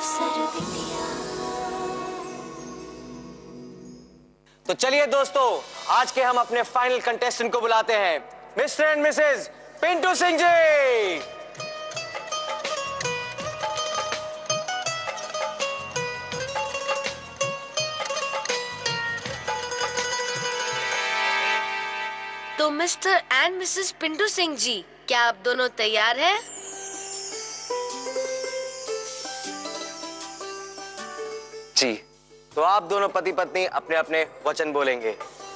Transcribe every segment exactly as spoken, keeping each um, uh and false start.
तो चलिए दोस्तों, आज के हम अपने फाइनल कंटेस्टेंट को बुलाते हैं, Mr and Mrs Pintu Singh ji. तो Mr and Mrs Pintu Singh ji, क्या आप दोनों तैयार हैं? जी। तो आप दोनों पति पत्नी अपने अपने वचन बोलेंगे।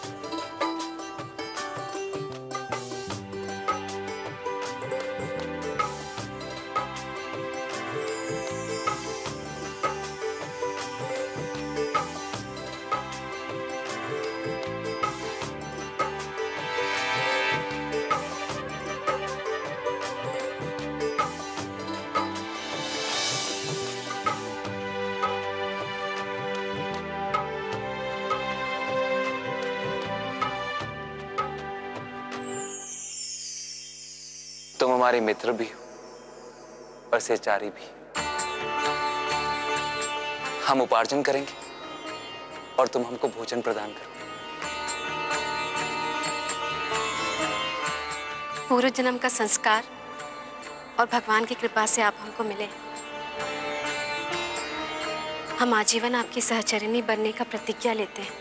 तुम हमारे मित्र भी हो और सहचारी भी। हम उपार्जन करेंगे और तुम हमको भोजन प्रदान करो। पूर्व जन्म का संस्कार और भगवान की कृपा से आप हमको मिले। हम आजीवन आपकी सहचरिणी बनने का प्रतिज्ञा लेते हैं।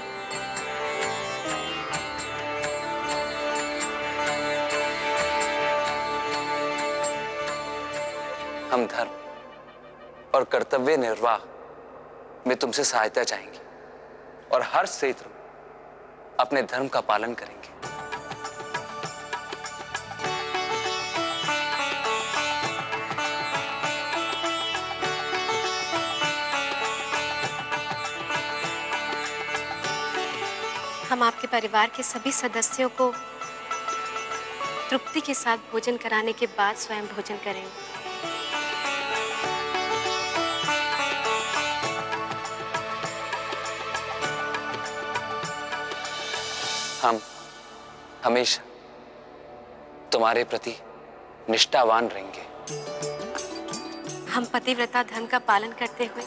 हम धर्म और कर्तव्य निर्वाह में तुमसे सहायता चाहेंगे और हर क्षेत्र में अपने धर्म का पालन करेंगे। हम आपके परिवार के सभी सदस्यों को तृप्ति के साथ भोजन कराने के बाद स्वयं भोजन करेंगे। हम हमेशा तुम्हारे प्रति निष्ठावान रहेंगे। हम पतिव्रता धर्म का पालन करते हुए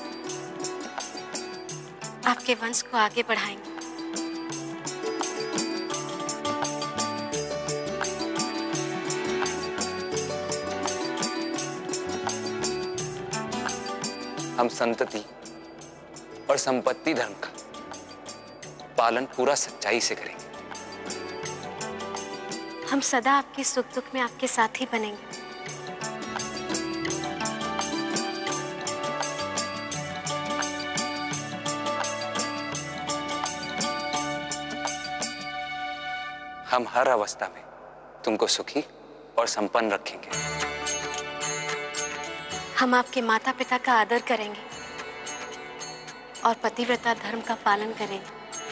आपके वंश को आगे बढ़ाएंगे। हम संतति और संपत्ति धर्म का पालन पूरा सच्चाई से करेंगे। हम सदा आपके सुख दुख में आपके साथ ही बनेंगे। हम हर अवस्था में तुमको सुखी और संपन्न रखेंगे। हम आपके माता पिता का आदर करेंगे और पतिव्रता धर्म का पालन करेंगे।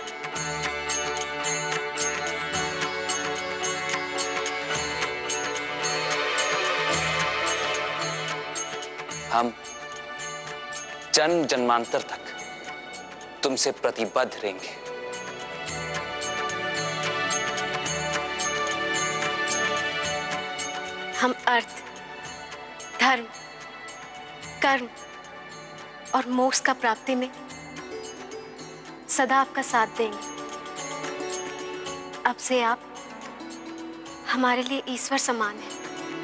हम जन्म जन्मांतर तक तुमसे प्रतिबद्ध रहेंगे। हम अर्थ, धर्म, कर्म और मोक्ष का प्राप्ति में सदा आपका साथ देंगे। अब से आप हमारे लिए ईश्वर समान हैं।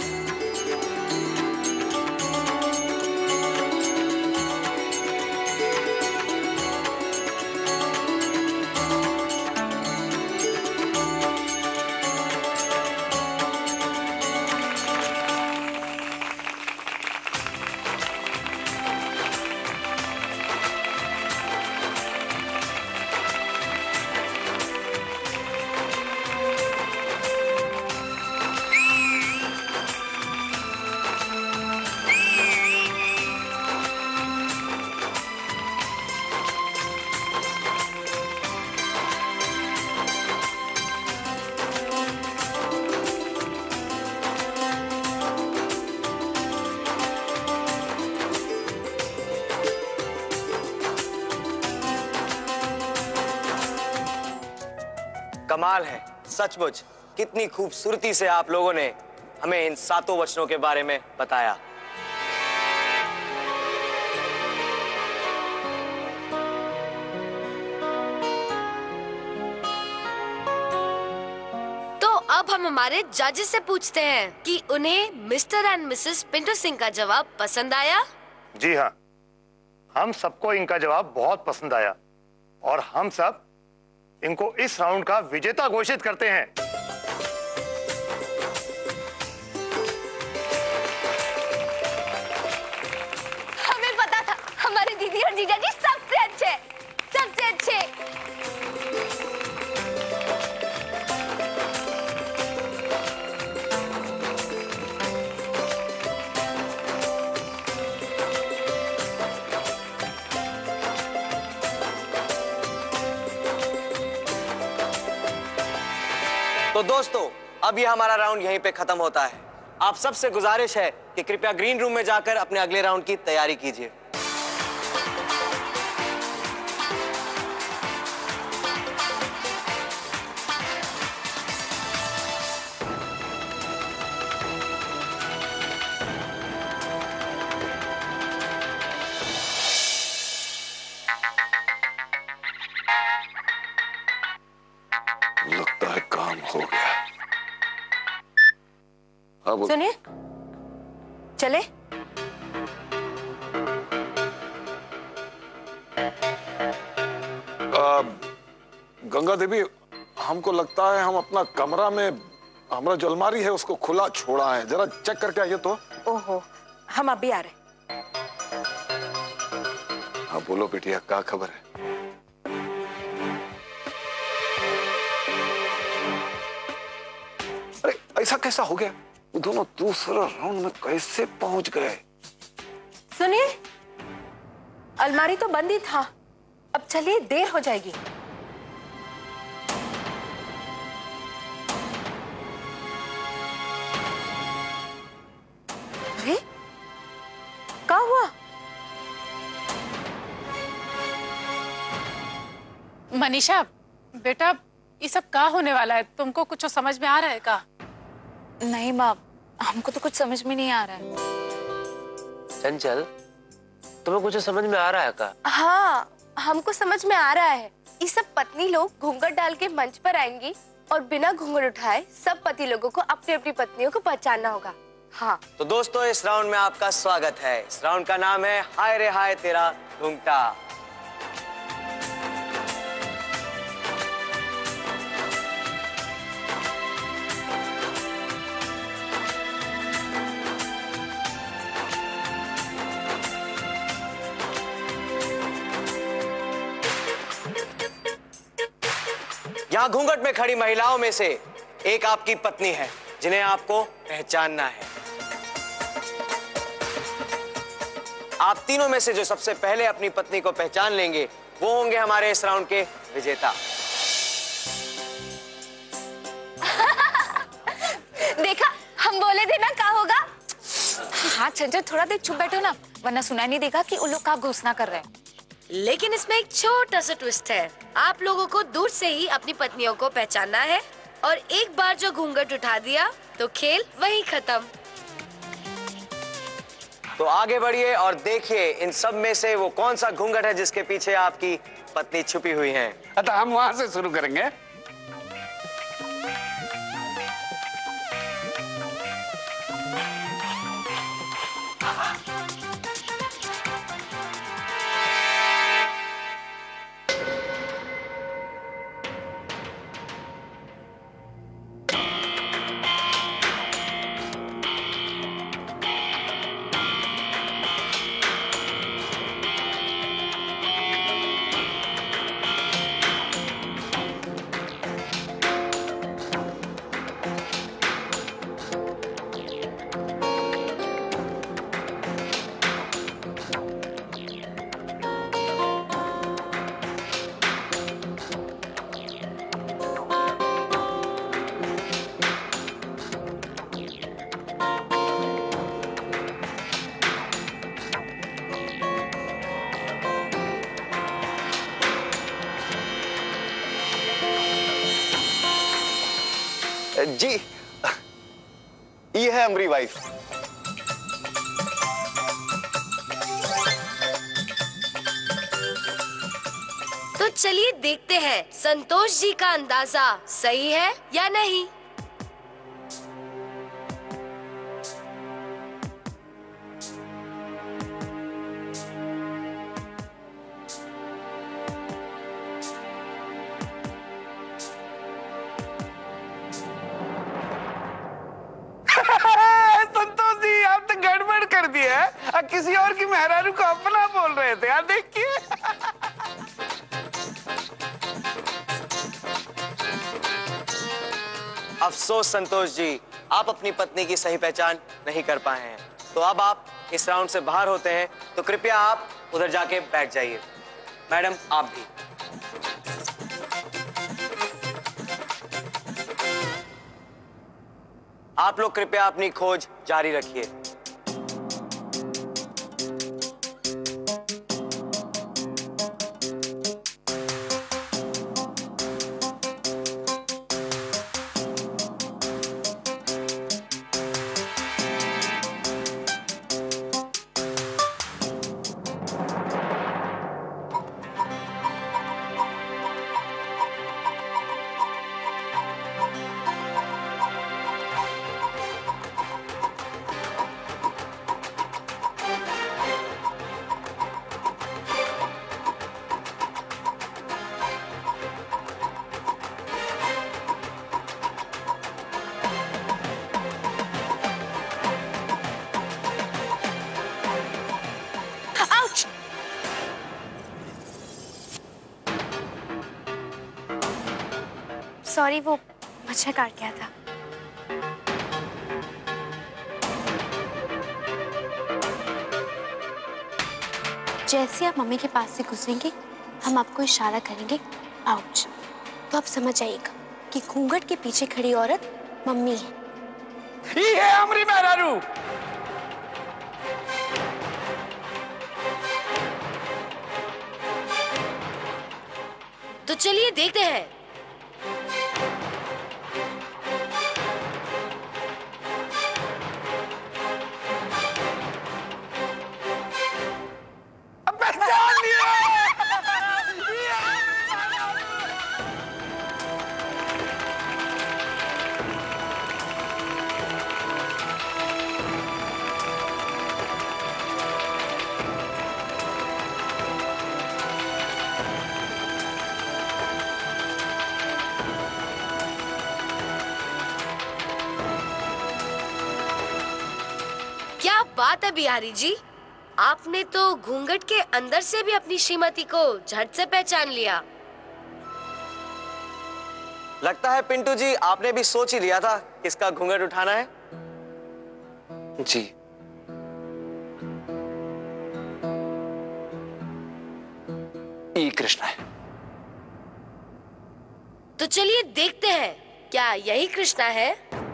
कमाल है सचमुच, कितनी खूबसूरती से आप लोगों ने हमें इन सातों वचनों के बारे में बताया। अब हम हमारे जजेस से पूछते हैं कि उन्हें Mr and Mrs Pintu Singh का जवाब पसंद आया। जी हाँ, हम सबको इनका जवाब बहुत पसंद आया और हम सब इनको इस राउंड का विजेता घोषित करते हैं। हमें पता था हमारे दीदी और जीजा जी सबसे अच्छे सबसे अच्छे। तो दोस्तों, अब ये हमारा राउंड यहीं पे खत्म होता है। आप सबसे गुजारिश है कि कृपया ग्रीन रूम में जाकर अपने अगले राउंड की तैयारी कीजिए। लगता है काम हो गया। अब सुनिए, चले। आ, गंगा देवी, हमको लगता है हम अपना कमरा में हमारा जो अलमारी है उसको खुला छोड़ा है, जरा चेक करके आइए तो। ओहो, हम अभी आ रहे। हाँ बोलो बेटिया, क्या खबर है? अरे ऐसा कैसा हो गया? वो दोनों दूसरा राउंड में कैसे पहुंच गए? सुनिए, अलमारी तो बंद ही था। अब चलिए, देर हो जाएगी। अरे, क्या हुआ? मनीषा बेटा, ये सब क्या होने वाला है? तुमको कुछ समझ में आ रहा है का? नहीं माँ, हमको तो कुछ समझ में नहीं आ रहा है। चंचल, तुम्हें कुछ समझ में आ रहा है का? हाँ, हमको समझ में आ रहा है। ये सब पत्नी लोग घूंघट डाल के मंच पर आएंगी और बिना घूंघट उठाए सब पति लोगों को अपनी अपनी पत्नियों को पहचानना होगा। हाँ। तो दोस्तों, इस राउंड में आपका स्वागत है। इस राउंड का नाम है हाय रे हाय तेरा घूंघटा। यहाँ घूंघट में खड़ी महिलाओं में से एक आपकी पत्नी है, जिन्हें आपको पहचानना है। आप तीनों में से जो सबसे पहले अपनी पत्नी को पहचान लेंगे, वो होंगे हमारे इस राउंड के विजेता। देखा, हम बोले थे ना क्या होगा। हाँ चंचल, थोड़ा देर चुप बैठो ना, वरना सुनाई नहीं देगा कि उन लोग का घोषणा कर रहे हैं। लेकिन इसमें एक छोटा सा ट्विस्ट है। आप लोगों को दूर से ही अपनी पत्नियों को पहचानना है और एक बार जो घूंघट उठा दिया तो खेल वहीं खत्म। तो आगे बढ़िए और देखिए इन सब में से वो कौन सा घूंघट है जिसके पीछे आपकी पत्नी छुपी हुई है। अतः हम वहां से शुरू करेंगे। जी, ये है हमारी वाइफ। तो चलिए देखते हैं संतोष जी का अंदाजा सही है या नहीं। किसी और की मेहरारू को अपना बोल रहे थे यार, देखिए। अफसोस संतोष जी, आप अपनी पत्नी की सही पहचान नहीं कर पाए हैं, तो अब आप इस राउंड से बाहर होते हैं। तो कृपया आप उधर जाके बैठ जाइए। मैडम, आप भी। आप लोग कृपया अपनी खोज जारी रखिए। सॉरी, वो मच्छर काट गया था। जैसे आप मम्मी के पास से गुजरेंगे, हम आपको इशारा करेंगे आउच, तो आप समझ जाइएगा कि घूंघट के पीछे खड़ी औरत मम्मी है। ये है हमारी मेहरारू। तो चलिए देखते हैं। क्या बात है बिहारी जी, आपने तो घूंघट के अंदर से भी अपनी श्रीमती को झट से पहचान लिया। लगता है पिंटू जी, आपने भी सोच ही लिया था किसका घूंघट उठाना है। जी, ई कृष्णा है। तो चलिए देखते हैं, क्या यही कृष्णा है?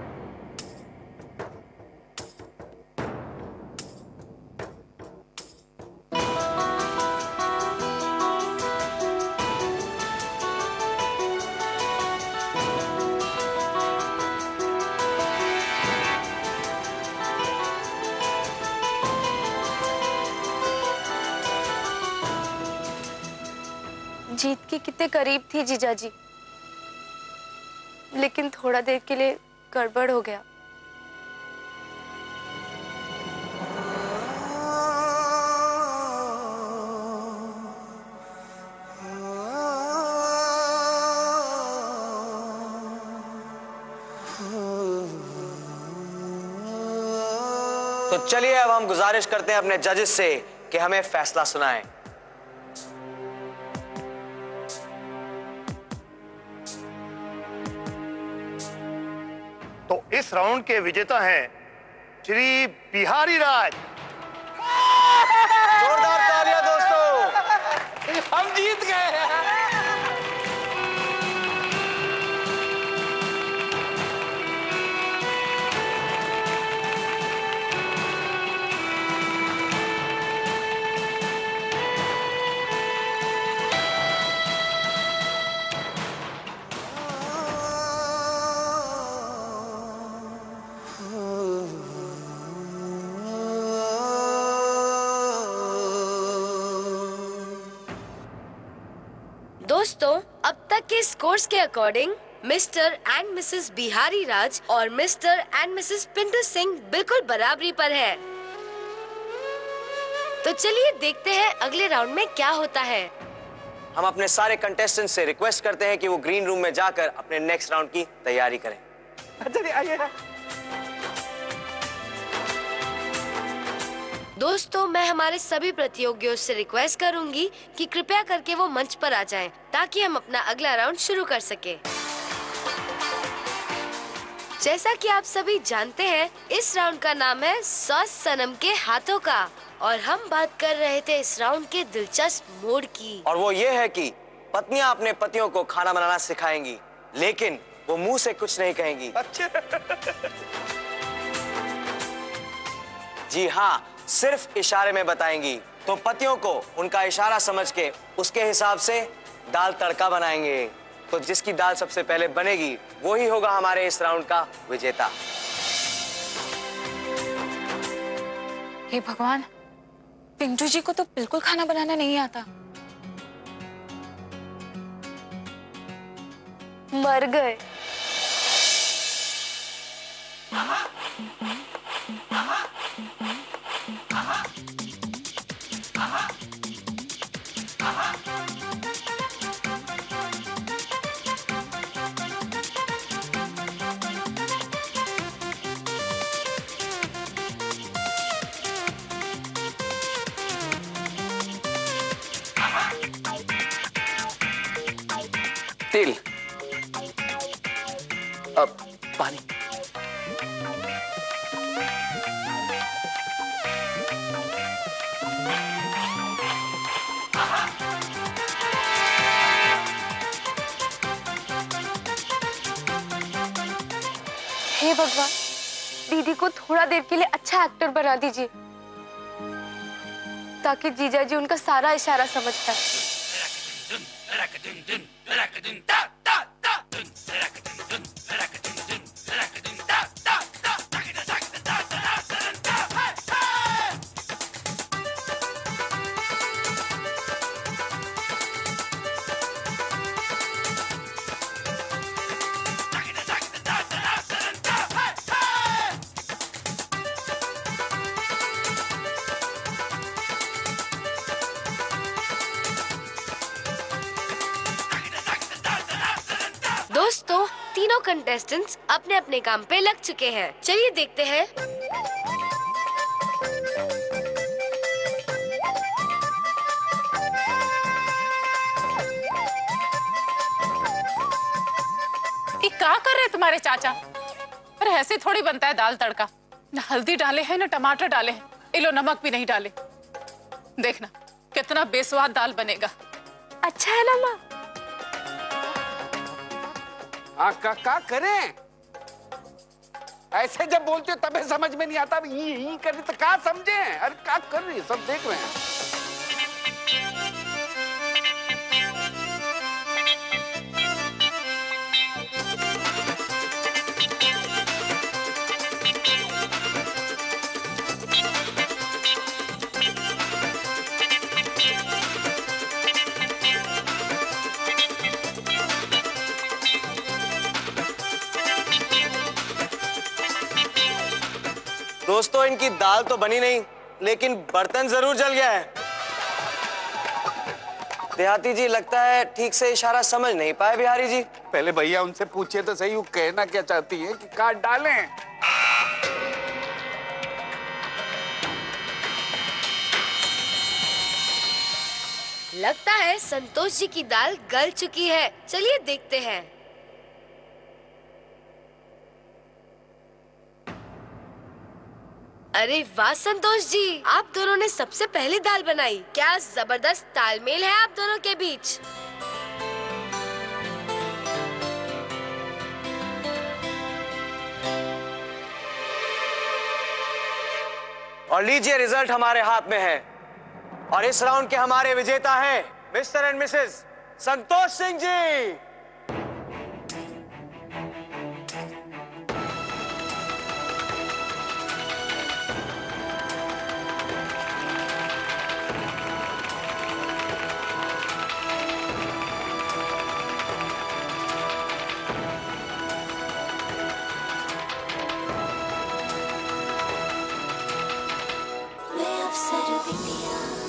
जीत के कितने करीब थी जीजा जी, लेकिन थोड़ा देर के लिए गड़बड़ हो गया। तो चलिए अब हम गुजारिश करते हैं अपने जजेस से कि हमें फैसला सुनाएं। तो इस राउंड के विजेता हैं श्री बिहारी राज। जोरदार तालियां दोस्तों, हम जीत गए। दोस्तों, अब तक के स्कोर्स के according Mr and Mrs Bihari Raj और Mr and Mrs Pintu Singh बिल्कुल बराबरी पर है। तो चलिए देखते हैं अगले राउंड में क्या होता है। हम अपने सारे कंटेस्टेंट से रिक्वेस्ट करते हैं कि वो ग्रीन रूम में जाकर अपने नेक्स्ट राउंड की तैयारी करें। चलिए आइए। दोस्तों, मैं हमारे सभी प्रतियोगियों से रिक्वेस्ट करूंगी कि कृपया करके वो मंच पर आ जाएं, ताकि हम अपना अगला राउंड शुरू कर सके। जैसा कि आप सभी जानते हैं, इस राउंड का नाम है सॉस सनम के हाथों का, और हम बात कर रहे थे इस राउंड के दिलचस्प मोड़ की। और वो ये है कि पत्नियां अपने पतियों को खाना बनाना सिखाएंगी, लेकिन वो मुंह से कुछ नहीं कहेंगी। जी हाँ, सिर्फ इशारे में बताएंगी। तो पतियों को उनका इशारा समझ के उसके हिसाब से दाल तड़का बनाएंगे। तो जिसकी दाल सबसे पहले बनेगी वो ही होगा हमारे इस राउंड का विजेता। हे भगवान, पिंटू जी को तो बिल्कुल खाना बनाना नहीं आता। मर गए। तेल, अब पानी। हे भगवान, दीदी को थोड़ा देर के लिए अच्छा एक्टर बना दीजिए, ताकि जीजा जी उनका सारा इशारा समझ पाए। दोस्तों, तीनों कंटेस्टेंट्स अपने अपने काम पे लग चुके हैं। चलिए देखते हैं। ये क्या कर रहे तुम्हारे चाचा? पर ऐसे थोड़ी बनता है दाल तड़का। न हल्दी डाले हैं न टमाटर डाले हैं, ये लो नमक भी नहीं डाले। देखना कितना बेस्वाद दाल बनेगा। अच्छा है ना माँ? आ, का, का करें? ऐसे जब बोलते हो तबे समझ में नहीं आता। ये ये कर रही तो क्या समझे? अरे क्या कर रही, सब देख रहे हैं। दोस्तों, इनकी दाल तो बनी नहीं, लेकिन बर्तन जरूर जल गया है। देहाती जी, लगता है ठीक से इशारा समझ नहीं पाए बिहारी जी। पहले भैया उनसे पूछे तो सही, वो कहना क्या चाहती है कि काट डालें। लगता है संतोष जी की दाल गल चुकी है। चलिए देखते हैं। अरे वाह संतोष जी, आप दोनों ने सबसे पहले दाल बनाई। क्या जबरदस्त तालमेल है आप दोनों के बीच। और लीजिए, रिजल्ट हमारे हाथ में है और इस राउंड के हमारे विजेता हैं Mr and Mrs Santosh Singh ji. मैं अफसर बिटिया